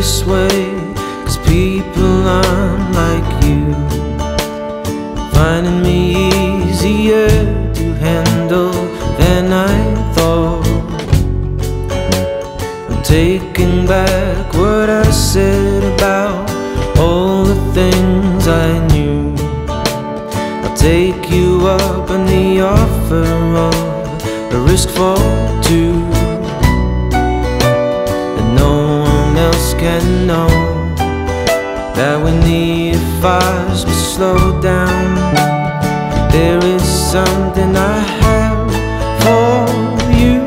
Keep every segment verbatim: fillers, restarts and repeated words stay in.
this way, 'cause people aren't like you, finding me easier to handle than I thought. I'm taking back what I said about all the things I knew. I'll take you up on the offer of a risk for two, and no one else can know that we need fast to slow down. There is something I have for you.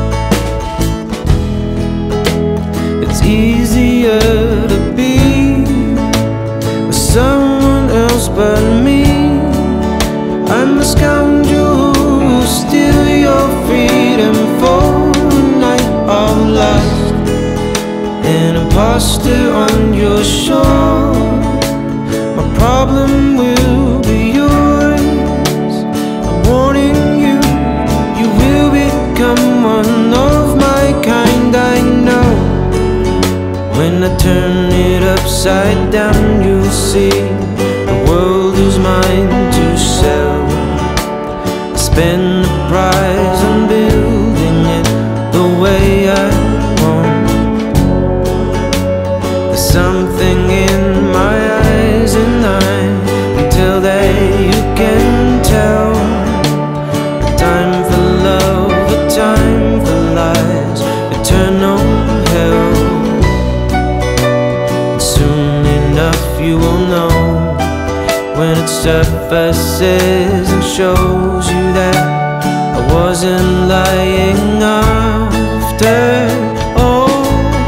It's easier to be with someone else but me. I'm a scoundrel who steal your freedom for a night of lust, an impostor on your shore. My problem will be yours. I'm warning you, you will become one of my kind. I know when I turn it upside down, you'll see the world is mine to sell. Spend the prize on building it the way I want. There's something in my eyes, and I can tell that you can tell. A time for love, a time for lies, eternal hell. And soon enough you will know, when it surfaces and shows you that I wasn't lying after all.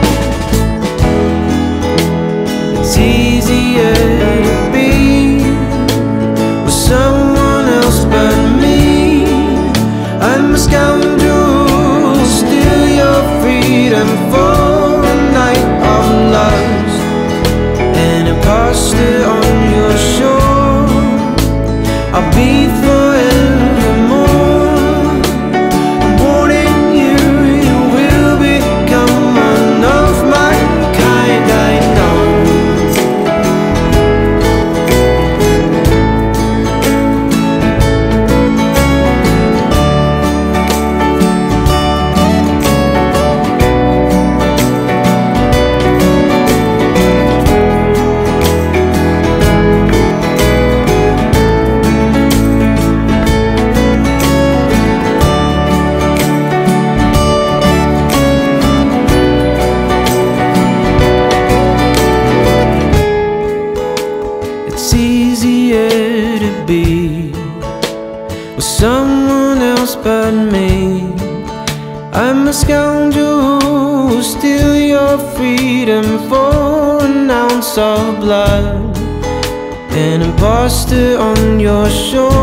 It's easier to be with someone else but me. I'm a scoundrel, steal your freedom for a night of lust, an impostor on your shore. I'll be forevermore. I'm warning you, you will become one of my kind. I know. It's easier to be with someone else but me. I'm a scoundrel who steal your freedom for an ounce of blood, an impostor on your shore.